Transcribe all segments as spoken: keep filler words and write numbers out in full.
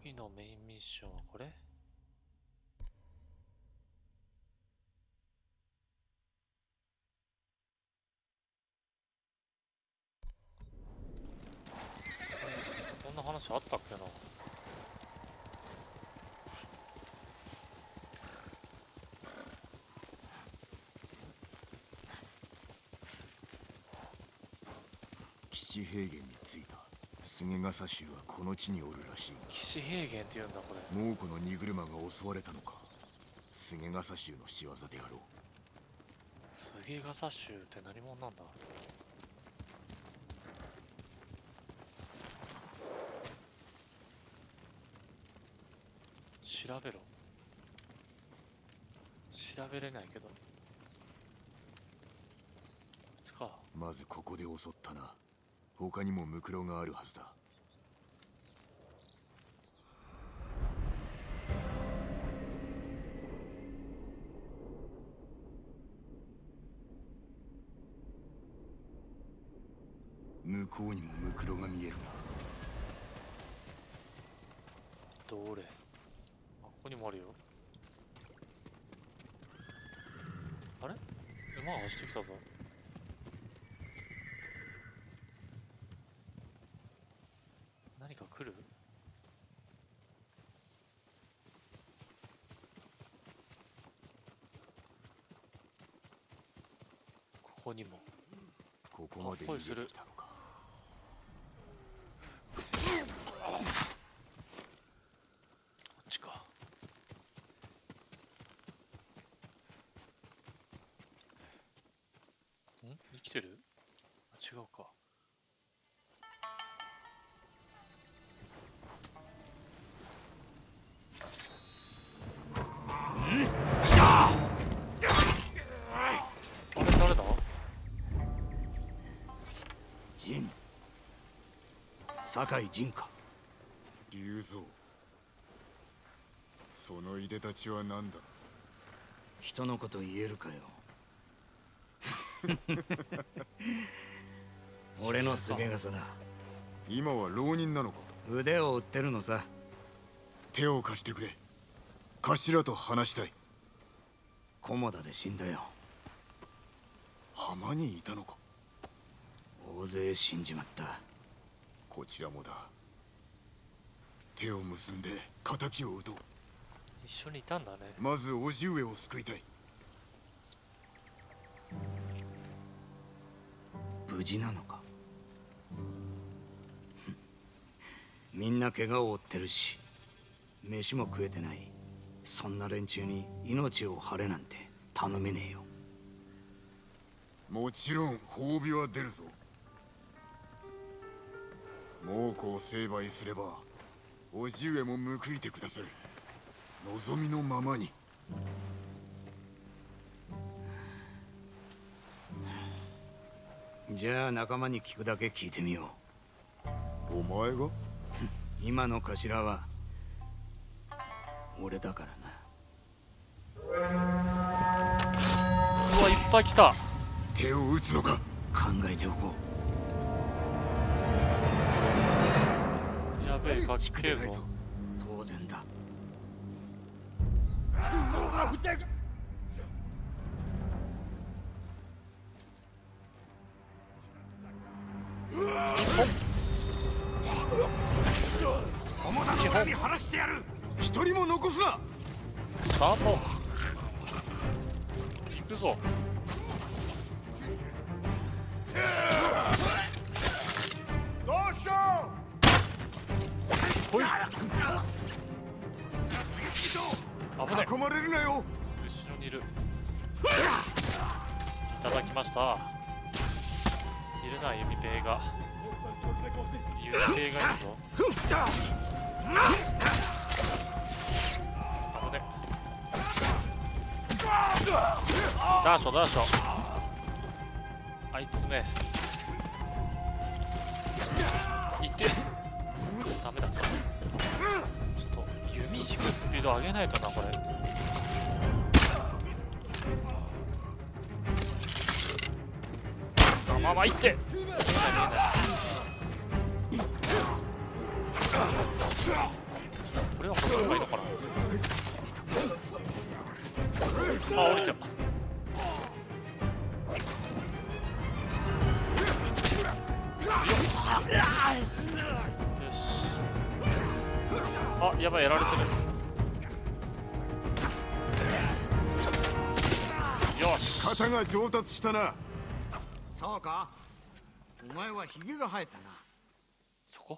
次のメインミッションはこれ？こんな話あったっけな。 騎士平原に着いた。菅笠衆はこの地におるらしい。 騎士平原って言うんだこれ。 猛虎の荷車が襲われたのか。菅笠衆の仕業であろう。 菅笠衆って何者なんだ。調べろ。調べれないけど。いつか。 まずここで襲ったな。他にもムクロがあるはずだ。向こうにもムクロが見えるな。 どれ？あ、ここにもあるよ。あれ？馬が走ってきたぞ。何か来る？ここにも。 ここまで逃げてきたのか。 こっちか。ん？生きてる？あ、違うか。あれ誰だ？ 陣、酒井陣か。 龍蔵、そのいでたちは何だ。 人のこと言えるかよ。俺の菅笠だ。 今は浪人なのか。 腕を売ってるのさ。 手を貸してくれ。頭と話したい。 菰田で死んだよ。 浜にいたのか。 大勢死んじまった。 こちらもだ。手を結んで仇を討とう。 一緒にいたんだね。 まず叔父上を救いたい。 無事なのか。みんな怪我を負ってるし、飯も食えてない。そんな連中に命を張れなんて頼めねえよ。 もちろん褒美は出るぞ。猛虎を成敗すれば叔父上も報いてくださる。望みのままに。 じゃあ仲間に聞くだけ聞いてみよお前が？ う。今の頭は俺だからな。 うわ、いっぱい来た。 手を打つのか。 考えておこやべえ、かっけえぞ。 う。当然だ。 菰田の恨み晴らしてやる。一人も残すな。 スタート。行くぞ。ほい。危ない。 囲まれるなよ。 後ろにいる。いただきました。いるな、弓兵が。弓兵がいるぞ。危ね。ダーショダーショ。あいつめ。いって。ダメだった。ちょっと弓引くスピード上げないとな、これ。そのままいって。見えない見えない。 れは戻ればいいのかな。あ、降りた。よし。あ、やばい、やられてる。よし。 型が上達したな。 そうか。お前はヒゲが生えたな。 そこ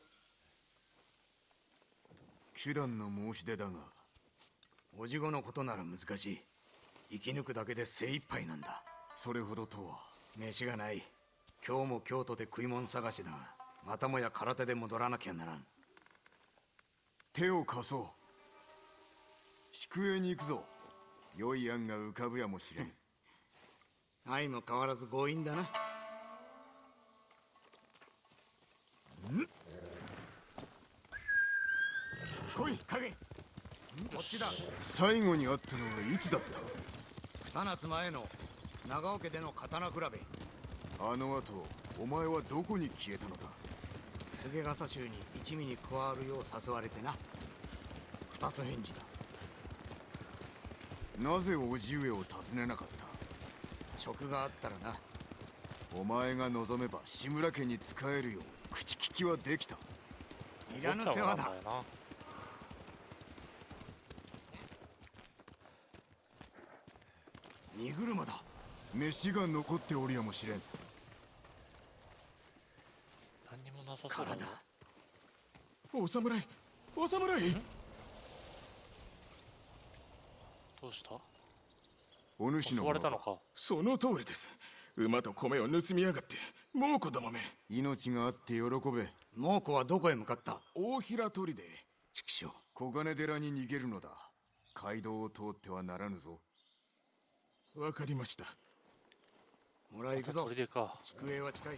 九段の申し出だが、 おじごのことなら難しい。生き抜くだけで精一杯なんだ。 それほどとは。 飯がない。今日も京都で食い物探しだが、またもや空手で戻らなきゃならん。 手を貸そう。宿営に行くぞ。良い案が浮かぶやもしれん。 相も変わらず強引だな。来い影。こっちだ。 最後に会ったのはいつだった？ 二夏前の長尾家での刀比べ。 あの後お前はどこに消えたのだ？ 菅笠衆に一味に加わるよう誘われてな。二つ返事だ。 なぜ叔父上を訪ねなかった？ 職があったらな。 お前が望めば志村家に仕えるよう口利きはできた。 いらぬ世話だ。 よな。 荷車だ。 飯が残っておるやもしれん。 何にもなさそうだな。 お侍、お侍。 どうした？ お主の襲われたのか。 その通りです。馬と米を盗みやがって、猛虎どもめ。 命があって喜べ。 猛虎はどこへ向かった？ 大平砦。 畜生。 小金寺に逃げるのだ。街道を通ってはならぬぞ。 わかりました。 ほら行くぞ。 これでか。 宿営は近い。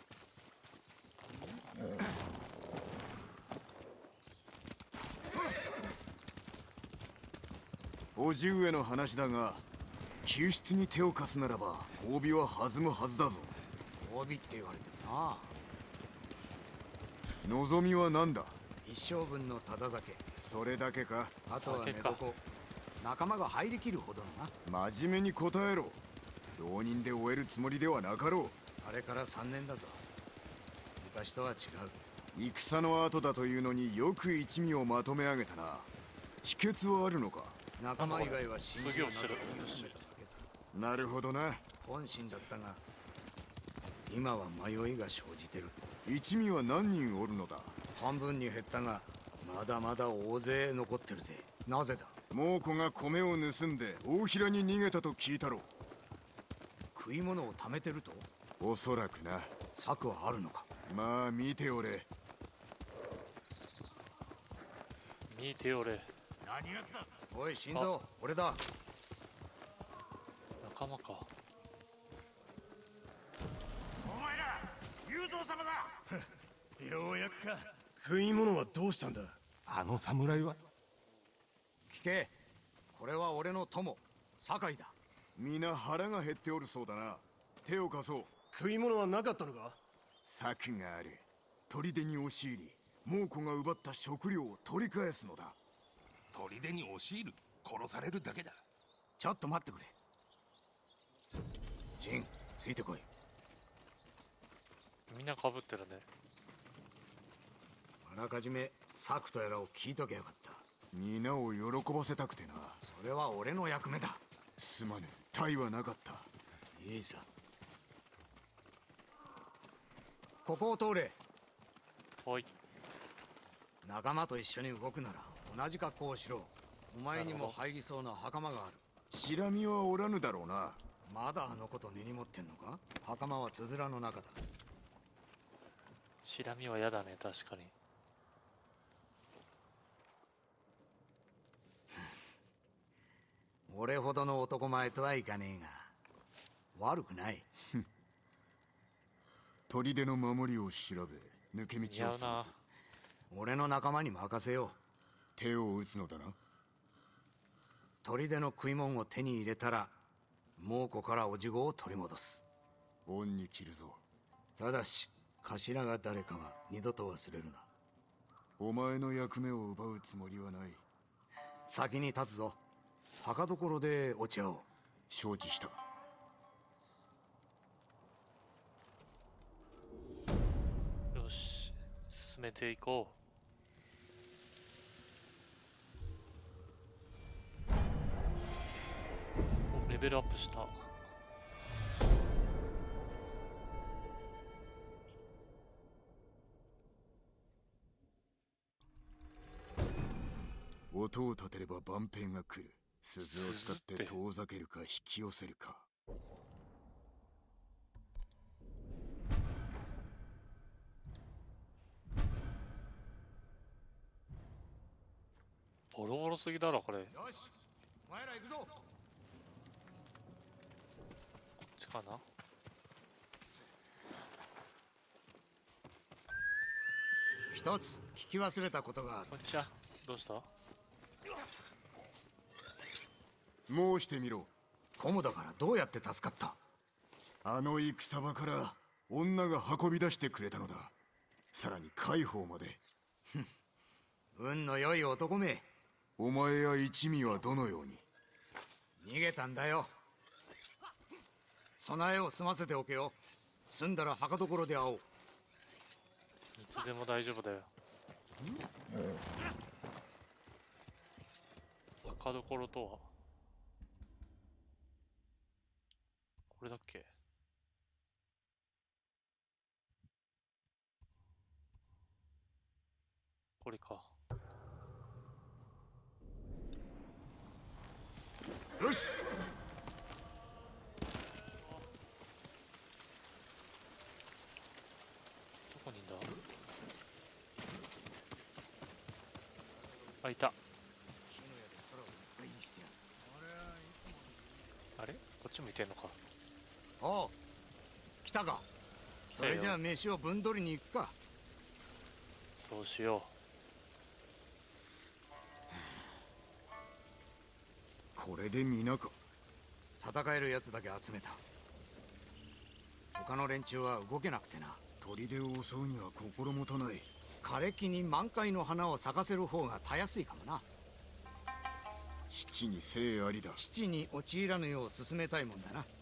叔父上の話だが、救出に手を貸すならば褒美は弾むはずだぞ。 褒美って言われてるな。 望みは何だ？ 一生分のタダ酒。 それだけか？ あとは寝床。仲間が入りきるほどのな。 真面目に答えろ。浪人で終えるつもりではなかろう。 あれから三年だぞ。昔とは違う。 戦の後だというのによく一味をまとめ上げたな。秘訣はあるのか？ 仲間以外は信じすげえ落ちてる。 なるほどな。 本心だったが今は迷いが生じてる。 一味は何人おるのだ？ 半分に減ったがまだまだ大勢残ってるぜ。なぜだ？ 猛虎が米を盗んで大平に逃げたと聞いたろ。 食い物を貯めてると？ おそらくな。 策はあるのか？ まあ見ておれ。 見ておれ。 おい心臓、俺だ。 仲間か。 お前ら、雄三様だ。ようやくか。食い物はどうしたんだ？あの侍は？ 聞け。これは俺の友、酒井だ。 皆腹が減っておるそうだな。手を貸そう。 食い物はなかったのか？ 策がある。砦に押し入り、猛虎が奪った食料を取り返すのだ。 砦に押し入る？殺されるだけだ。 ちょっと待ってくれ。ジン、ついてこい。 みんなかぶってるね。 あらかじめ策とやらを聞いとけよかった。 皆を喜ばせたくてな。 それは俺の役目だ。 すまぬ。体はなかった。 いいさ。ここを通れ。 はい。 仲間と一緒に動くなら同じ格好をしろ。お前にも入りそうな袴がある。 シラミはおらぬだろうな。 まだあのこと根に持ってんのか？袴はつづらの中だ。 シラミは嫌だね、確かに。 俺ほどの男前とはいかねえが悪くない。 砦の守りを調べ抜け道を似合うな。 俺の仲間に任せよう。 手を打つのだな。 砦の食い物を手に入れたら猛虎からおじごを取り戻す。 恩に着るぞ。 ただし頭が誰かは二度と忘れるな。 お前の役目を奪うつもりはない。 先に立つぞ。墓所でお茶を。 承知した。 よし、進めていこう。お、レベルアップした。 音を立てれば万兵が来る。鈴を使って遠ざけるか引き寄せるか。 ボロボロすぎだろこれ。こよし、お前ら行くぞ。 っちかな。 一つ聞き忘れたことがある。 こんにちは。どうした？ 申してみろ。 コモだからどうやって助かった？ あの戦場から女が運び出してくれたのだ。さらに介抱まで。 運の良い男め。 お前や一味はどのように？ 逃げたんだよ。備えを済ませておけよ。済んだら墓所で会おう。 いつでも大丈夫だよ。墓所とはこれだっけ？これか。 よし。 どこにいんだ？あ、いた。あれ？こっち向いてんのか。 おう、来たか。それじゃあ飯をぶん取りに行くか。 そうしよこれで皆か。 戦えるやつだけ集めた。他の連中は動けなくてな。 砦を襲うには心もとない。 枯れ木に満開の花を咲かせる方がたやすいかもな。 七に生ありだ。 七に陥らぬよう進めたいもんだな。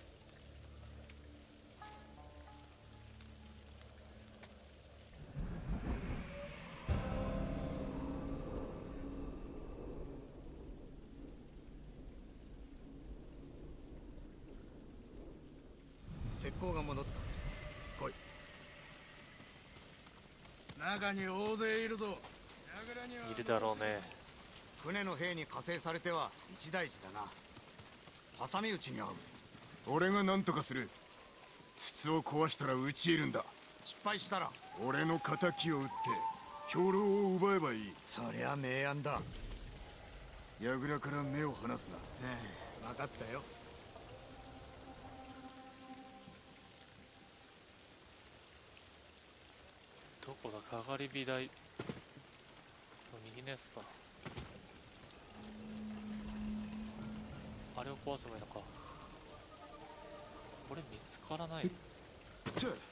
石膏が戻った。来い。 中に大勢いるぞ。 う。いるだろうね。 船の兵に加勢されては一大事だな。挟み撃ちに遭う。 俺が何とかする。筒を壊したら討ち入るんだ。 失敗したら俺の敵を撃って兵糧を奪えばいい。 そりゃ明暗だ。 櫓から目を離すな。 分かったよ。 どこだ？かがり火台。右のやつか。あれを壊せばいいのか。これ見つからない。よし。ま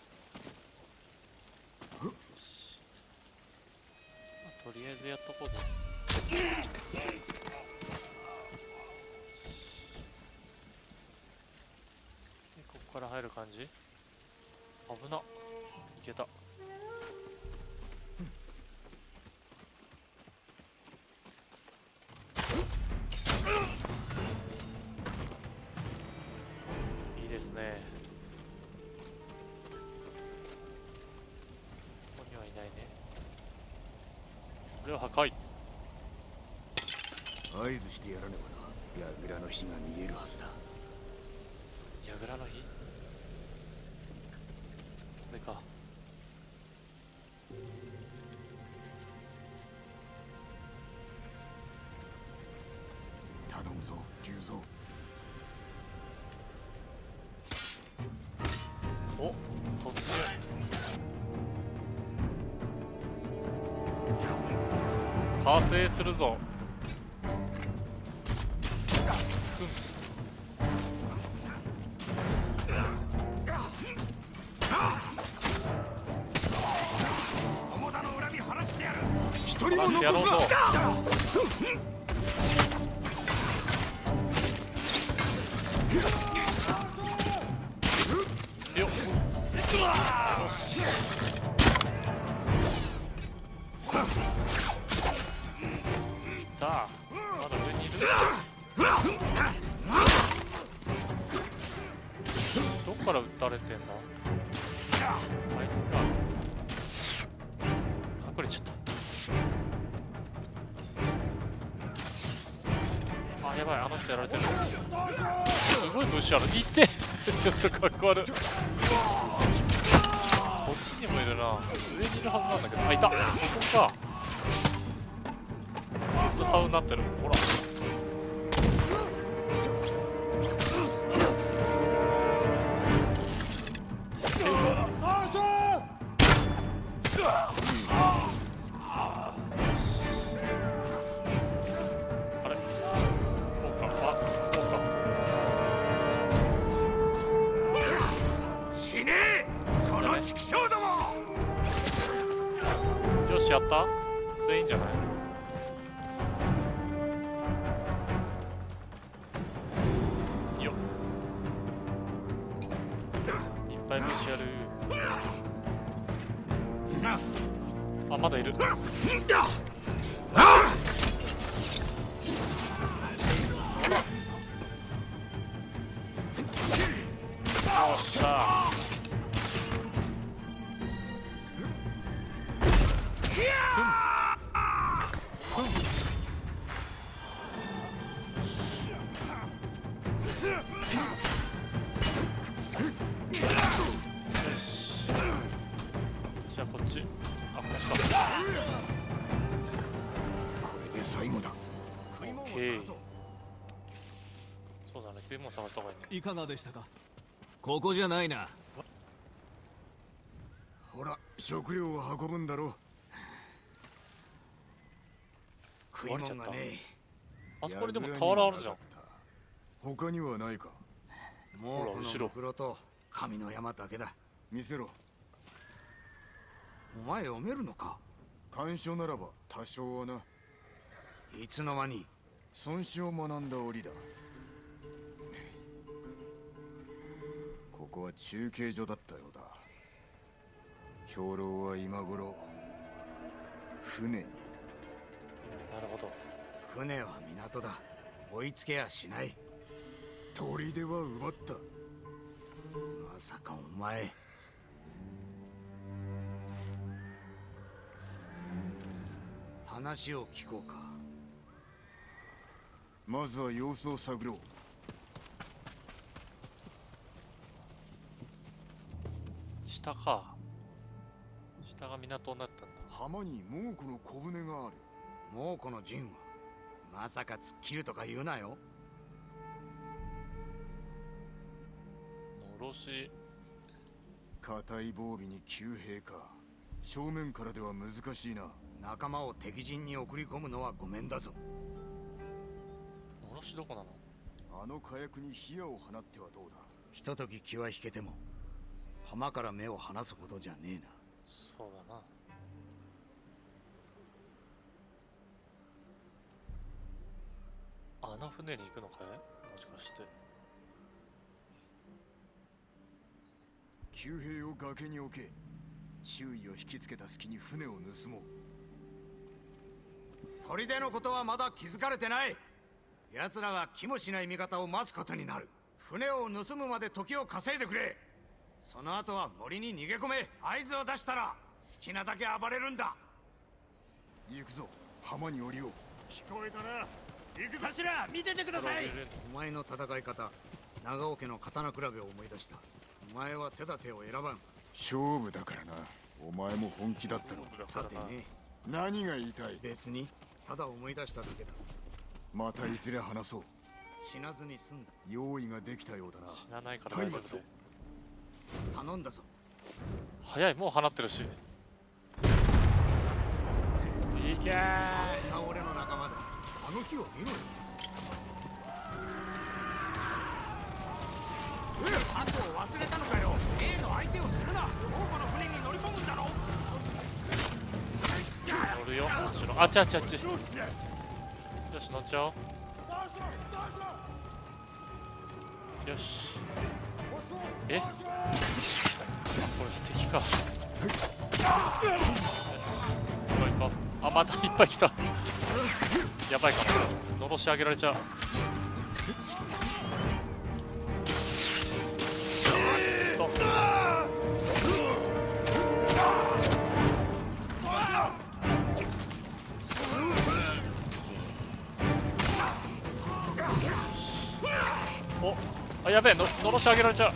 あ、とりあえずやっとこうぜ。でここから入る感じ。危な。いけた。いいですね。ここにはいないね。これを破壊。 合図してやらねばな。櫓の火が見えるはずだ。 櫓の火？これか。 頼むぞ龍蔵。 お、突入。加勢するぞ。 友田の恨み晴らしてやる。 一人も話してやろう残すと。 な。 強っ。いた。まだ上にいる。どっから撃たれてんだ。あいつか。隠れちゃった。あ、やばい、あの人やられてる。すごいブッシュある。いてちょっとかっこ悪い。こっちにもいるな。上にいるはずなんだけど。あ、いた。ここか。水ハウになってる。ほら。あれ、こうか。あ、こうか。 死ねえこの畜生ども。 よし、やった。全員じゃない。よっ。いっぱいブッシュやる。あ、まだいる。よっしゃ。ふんふん。じゃあこっち。あ、こっちか。 これで最後だ。 オッケー。そうだね、食い物探した方がいいね。 いかがでしたか。ここじゃないな。 ほら、食料を運ぶんだろ。 食い物がねえ。 あそこにでも俵あるじゃん。 他にはないか。 もうこの後ろ袋と神の山だけだ。 見せろ。 お前読めるのか。 干渉ならば多少はな。 いつの間に。 孫子を学んだ折だ。ここは中継所だったようだ。兵糧は今頃船に。 なるほど。 船は港だ。追いつけやしない。 砦は奪った。 まさかお前。話を聞こうか。 まずは様子を探ろう。 下か。下が港になったんだ。 浜に猛虎の小舟がある。 猛虎の陣はまさか突っ切るとか言うなよ。 のろし。 硬い防備に急兵か。正面からでは難しいな。 仲間を敵陣に送り込むのはごめんだぞ。 のろしどこなの。 あの火薬に火矢を放ってはどうだ。 ひととき気は引けても浜から目を離すほどじゃねえな。 そうだな。あの船に行くのかい、もしかして。 旧兵を崖に置け。注意を引きつけた隙に船を盗もう。 砦のことはまだ気づかれてない。奴らが気もしない味方を待つことになる。船を盗むまで時を稼いでくれ。その後は森に逃げ込め。合図を出したら好きなだけ暴れるんだ。 行くぞ。浜に降りよう。 聞こえたな。行くぞ。頭見ててください。 お前の戦い方、長尾家の刀比べを思い出した。お前は手立てを選ばん。 勝負だからな。お前も本気だったろ。 さてね。 何が言いたい。 別にただ思い出しただけだ。 またいずれ話そう。 死なずに済んだ。 用意ができたようだな。 死なないから大丈夫だよ。 頼んだぞ。 早い、もう放ってるし。いけー。 さすが俺の仲間だ。あの日を見ろよ。あと忘れたのかよ。A の相手をするな。王母の船に乗り込むんだろ。 乗るよ、もちろん。 あっちあっちあっち。よし乗っちゃおう。よし。え、あ、これ敵か。よし、行こう行こう。あ、またいっぱい来た。やばいかも。のろし上げられちゃう。そう。お、あ、やべえ、の、のろし上げられちゃう。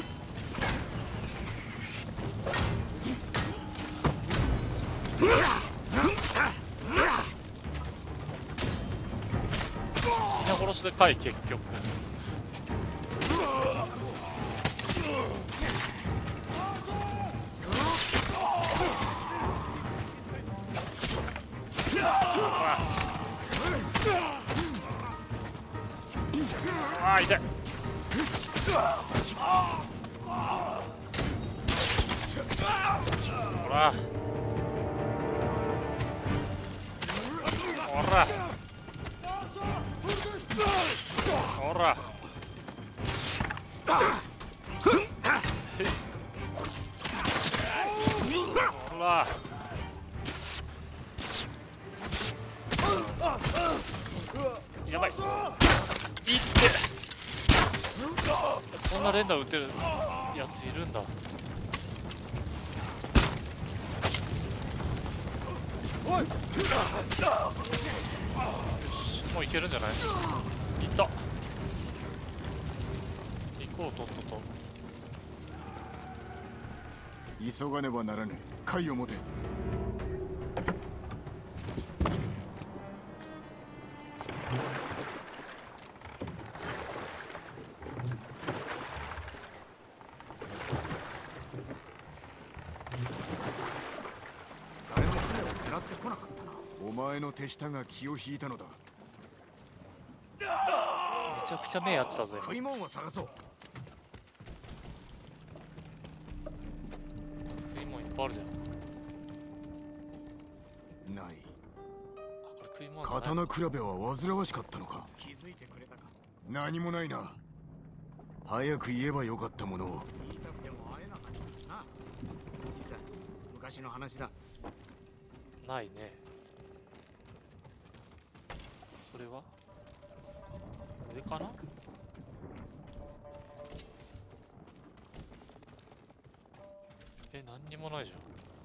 皆殺しでかい結局。ああ、痛い。ほらほらほらほら、やばい、いって。こんな連打打てるやついるんだ。よし、もういけるんじゃない。いった。行こうとっとと。 急がねばならぬ。貝を持て。 誰も船を狙ってこなかったな。 お前の手下が気を引いたのだ。 めちゃくちゃ目やってたぜ。 食い物を探そう。 食い物いっぱいあるじゃん。 ない。 あ、これ食い物じゃない。 刀比べは煩わしかったのか。 気づいてくれたか。 何もないな。早く言えばよかったものを。 言いたくても会えなかったな。いいさ、昔の話だ。 ないね。それは上かな。え、何にもないじゃん。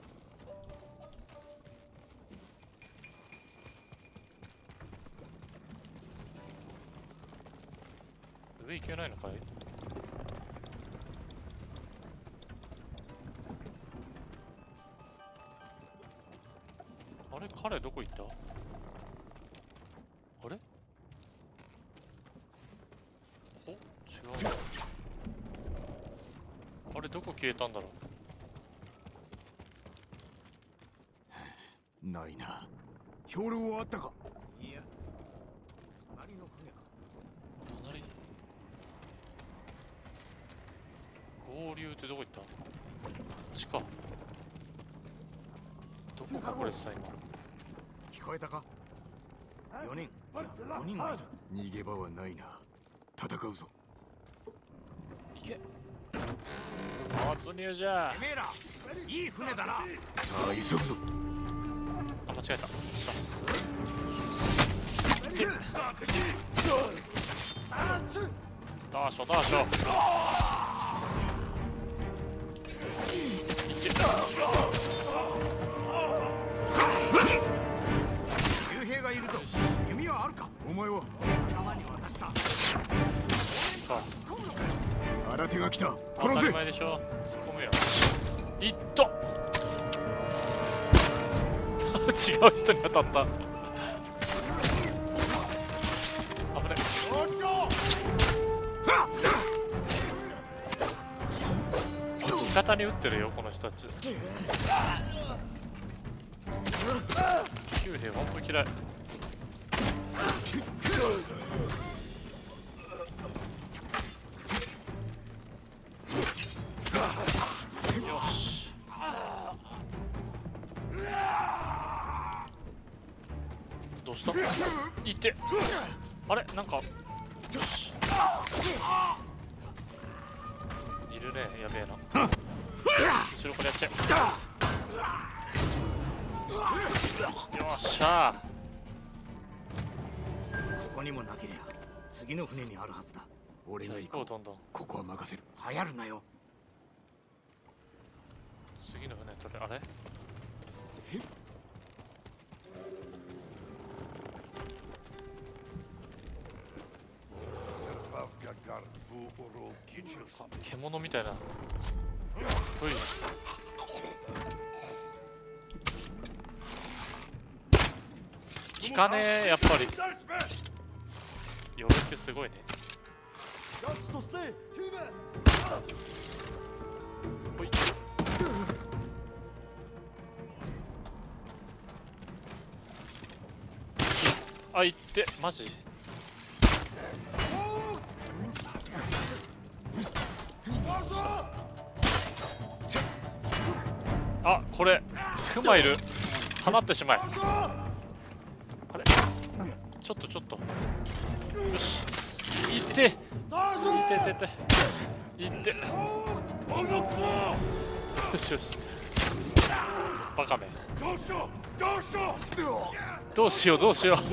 上行けないのかい。あれ、彼どこ行った。あれ、お、違う。あれ、どこ消えたんだろう。ないな。兵糧はあったか。 いや、隣の船か。 隣。合流ってどこ行った。こっちか。どこ隠れてた今。 聞こえたか。よにん、いやごにんはいる。 逃げ場はないな。戦うぞ。 行け。突入じゃ。 てめえら、いい船だな。 さあ急ぐぞ。 あ、間違えた。いけ。ダーショダーショ。いけ。 幽兵がいるぞ。弓はあるか。 お前は。 邪魔に渡した。 さあ、 新手が来た。 当たり殺せ。 前でしょ。突っ込むよ。いった。違う人に当たった。危ない。味方に撃ってるよこの人たち。幽兵本当嫌い。よし。 したいって。あれなんかよしいるね。やべえな。後ろからやっちゃう。よっしゃここにもなけりゃ次の船にあるはずだ。 俺が行こう。 行こう。どんどんここは任せる。 流行るなよ。 次の船取れ。あれ獣みたいな。ほい。効かねえやっぱり。鎧ってすごいね。ほい。あ、いってマジ。あ、これクマいる。放ってしまえ。あれちょっとちょっと。よしいっていっていっていっていって。よしよし。バカめ。どうしようどうしよう。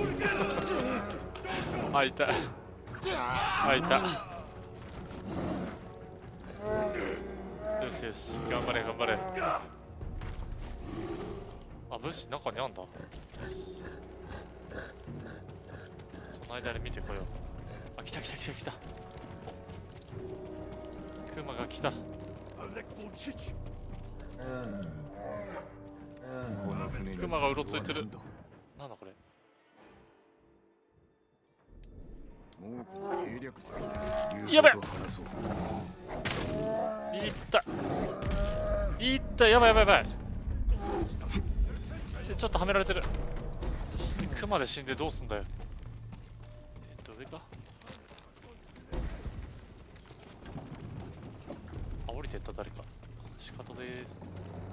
あ、いた。あ、いた。よしよし、頑張れ頑張れ。あ、武士中にあんだ。その間に見てこよう。あ、来た来た来た来た。クマが来た。 この船にクマがうろついてる。なんだこれ。 もうこの兵略使いでやべ竜蔵と話そう。 いったいった。やばいやばいやばい。ちょっとはめられてる。クマで死んでどうすんだよ。えっと上か。あ、降りてった誰か。仕方です。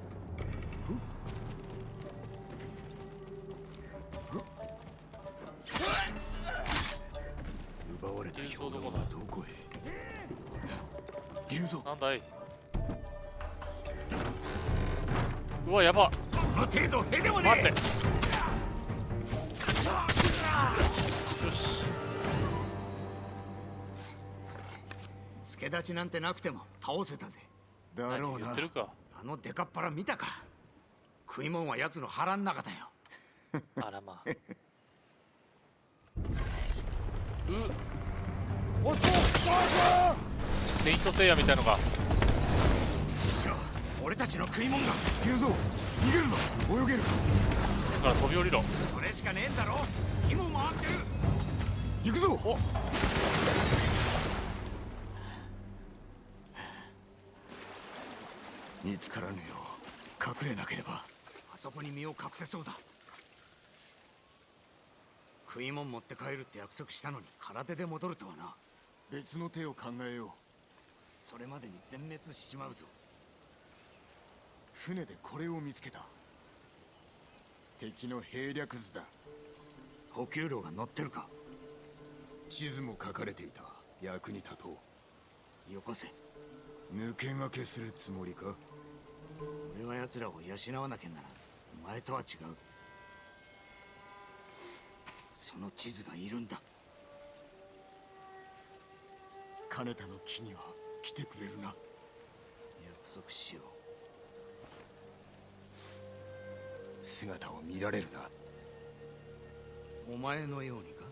奪われた兵糧はどこへ。竜蔵。 なんだい。うわ、やば。 この程度へでもね待って。よし。 助立ちなんてなくても倒せたぜ。 だろうな言って。るか。 あのデカっ腹見たか。食い物は奴の腹ん中だよ。 あらまあ。うセイントセイヤみたいのが。 師匠、俺たちの食い物が。 竜蔵逃げるぞ。泳げるか。 だから飛び降りろ。 それしかねえんだろ。火も回ってる。 行くぞ。 お、 見つからぬよう隠れなければ。 あそこに身を隠せそうだ。食い物持って帰るって約束したのに空手で戻るとはな。 別の手を考えよう。 それまでに全滅しちまうぞ。 船でこれを見つけた。敵の兵略図だ。 補給路が乗ってるか。 地図も書かれていた。役に立とう。 よこせ。 抜け駆けするつもりか。 俺は奴らを養わなきゃならん。お前とは違う。その地図がいるんだ。 金田の木には来てくれるな。 約束しよう。 姿を見られるな。 お前のようにか。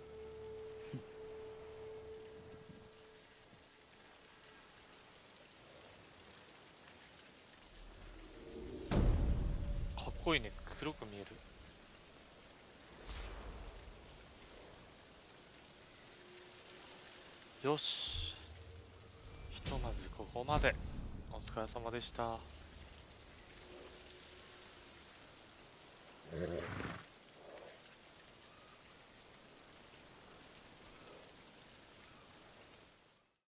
かっこいいね。黒く見える。よし、ひとまずここまで。お疲れ様でした。